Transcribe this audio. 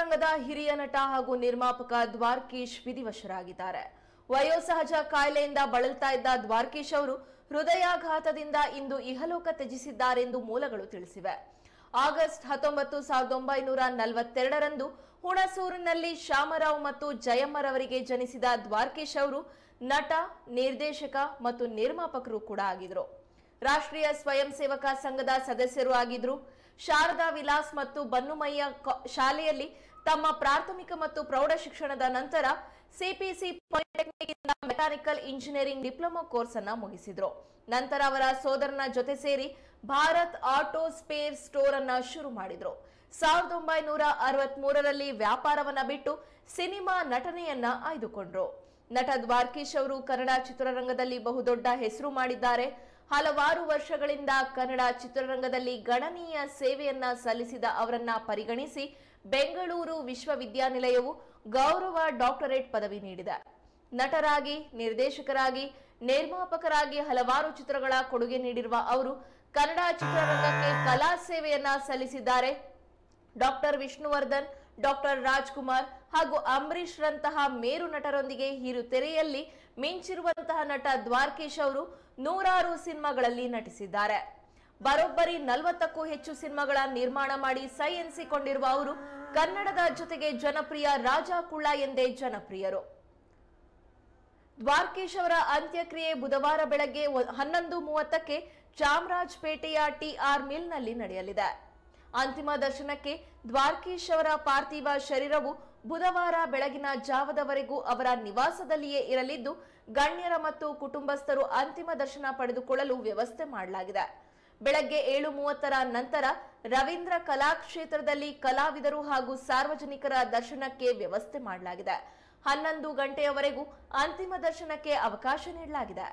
ಚಿತ್ರರಂಗದ ಹಿರಿಯ ನಟ ಹಾಗೂ ನಿರ್ಮಾಪಕ ದ್ವಾರಕೀಶ್ ವಿಧಿವಶರಾಗಿದ್ದಾರೆ. ವಯೋಸಹಜ ಕಾಯಿಲೆಯಿಂದ ಬಳಲ್ತಾ ಇದ್ದ ದ್ವಾರಕೀಶ್ ಅವರು ಹೃದಯಾಘಾತದಿಂದ ಇಂದು ಇಹಲೋಕ ತ್ಯಜಿಸಿದ್ದಾರೆಂದು ಮೂಲಗಳು ತಿಳಿಸಿವೆ. ಆಗಸ್ಟ್ 19, 1942ರಂದು ಹುಣಸೂರಿನಲ್ಲಿ ಶ್ಯಾಮರಾವ್ ಮತ್ತು ಜಯಮ್ಮರವರಿಗೆ ಜನಿಸಿದ ದ್ವಾರಕೀಶ್ ಅವರು ನಟ, ನಿರ್ದೇಶಕ ಮತ್ತು ನಿರ್ಮಾಪಕರು ಕೂಡ ಆಗಿದ್ರು. ರಾಷ್ಟ್ರೀಯ ಸ್ವಯಂ ಸೇವಕ ಸಂಘದ ಸದಸ್ಯರು ಆಗಿದ್ರು. ಶಾರದಾ ವಿಲಾಸ್ ಮತ್ತು ಬನ್ನುಮಯ್ಯ ಶಾಲೆಯಲ್ಲಿ ತಮ್ಮ ಪ್ರಾಥಮಿಕ ಮತ್ತು ಪ್ರೌಢ ಶಿಕ್ಷಣದ ನಂತರ ಸಿಪಿಸಿ ಪಾಲಿಟೆಕ್ನಿಕ್ ಇಂದ ಮೆಕ್ಯಾನಿಕಲ್ ಇಂಜಿನಿಯರಿಂಗ್ ಡಿಪ್ಲೊಮಾ ಕೋರ್ಸ್ ಅನ್ನು ಮುಗಿಸಿದ್ರು. ನಂತರ ಅವರ ಸೋದರನ ಜೊತೆ ಸೇರಿ ಭಾರತ್ ಆಟೋ ಸ್ಪೇರ್ ಸ್ಟೋರ್ ಅನ್ನು ಶುರು ಮಾಡಿದ್ರು. 1963ರಲ್ಲಿ ವ್ಯಾಪಾರವನ್ನ ಬಿಟ್ಟು ಸಿನಿಮಾ ನಟನೆಯನ್ನ ಆಯ್ದುಕೊಂಡ್ರು. ನಟ ದ್ವಾರಕೀಶ್ ಅವರು ಕನ್ನಡ ಚಿತ್ರರಂಗದಲ್ಲಿ ಬಹುದೊಡ್ಡ ಹೆಸರು ಮಾಡಿದ್ದಾರೆ. ಹಲವಾರು ವರ್ಷಗಳಿಂದ ಕನ್ನಡ ಚಿತ್ರರಂಗದಲ್ಲಿ ಗಣನೀಯ ಸೇವೆಯನ್ನ ಸಲ್ಲಿಸಿದ ಅವರನ್ನ ಪರಿಗಣಿಸಿ ಬೆಂಗಳೂರು ವಿಶ್ವವಿದ್ಯಾನಿಲಯವು ಗೌರವ ಡಾಕ್ಟರೇಟ್ ಪದವಿ ನೀಡಿದೆ. ನಟರಾಗಿ, ನಿರ್ದೇಶಕರಾಗಿ, ನಿರ್ಮಾಪಕರಾಗಿ ಹಲವಾರು ಚಿತ್ರಗಳ ಕೊಡುಗೆ ನೀಡಿರುವ ಅವರು ಕನ್ನಡ ಚಿತ್ರರಂಗಕ್ಕೆ ಕಲಾ ಸೇವೆಯನ್ನ ಸಲ್ಲಿಸಿದ್ದಾರೆ. ಡಾಕ್ಟರ್ ವಿಷ್ಣುವರ್ಧನ್, ಡಾಕ್ಟರ್ ರಾಜ್ಕುಮಾರ್ ಹಾಗೂ ಅಂಬರೀಶ್ ರಂತಹ ಮೇರು ನಟರೊಂದಿಗೆ ಹಿರುತೆರೆಯಲ್ಲಿ ಮಿಂಚಿರುವಂತಹ ನಟ ದ್ವಾರಕೀಶ್ ಅವರು ನೂರಾರು ಸಿನಿಮಾಗಳಲ್ಲಿ ನಟಿಸಿದ್ದಾರೆ. ಬರೋಬ್ಬರಿ 40ಕ್ಕೂ ಹೆಚ್ಚು ಸಿನಿಮಾಗಳ ನಿರ್ಮಾಣ ಮಾಡಿ ಸೈ ಎನಿಸಿಕೊಂಡಿರುವ ಅವರು ಕನ್ನಡದ ಜೊತೆಗೆ ಜನಪ್ರಿಯ ರಾಜ ಕುಳ್ಳ ಎಂದೇ ಜನಪ್ರಿಯರು. ದ್ವಾರಕೀಶ್ ಅವರ ಅಂತ್ಯಕ್ರಿಯೆ ಬುಧವಾರ ಬೆಳಗ್ಗೆ 11:30ಕ್ಕೆ ಚಾಮರಾಜಪೇಟೆಯ ಟಿಆರ್ ಮಿಲ್ನಲ್ಲಿ ನಡೆಯಲಿದೆ. ಅಂತಿಮ ದರ್ಶನಕ್ಕೆ ದ್ವಾರಕೀಶ್ ಅವರ ಪಾರ್ಥಿವ ಶರೀರವು ಬುಧವಾರ ಬೆಳಗಿನ ಜಾವದವರೆಗೂ ಅವರ ನಿವಾಸದಲ್ಲಿಯೇ ಇರಲಿದ್ದು, ಗಣ್ಯರ ಮತ್ತು ಕುಟುಂಬಸ್ಥರು ಅಂತಿಮ ದರ್ಶನ ಪಡೆದುಕೊಳ್ಳಲು ವ್ಯವಸ್ಥೆ ಮಾಡಲಾಗಿದೆ. ಬೆಳಗ್ಗೆ 7:30ರ ನಂತರ ರವೀಂದ್ರ ಕಲಾಕ್ಷೇತ್ರದಲ್ಲಿ ಕಲಾವಿದರು ಹಾಗೂ ಸಾರ್ವಜನಿಕರ ದರ್ಶನಕ್ಕೆ ವ್ಯವಸ್ಥೆ ಮಾಡಲಾಗಿದೆ. 11 ಗಂಟೆಯವರೆಗೂ ಅಂತಿಮ ದರ್ಶನಕ್ಕೆ ಅವಕಾಶ ನೀಡಲಾಗಿದೆ.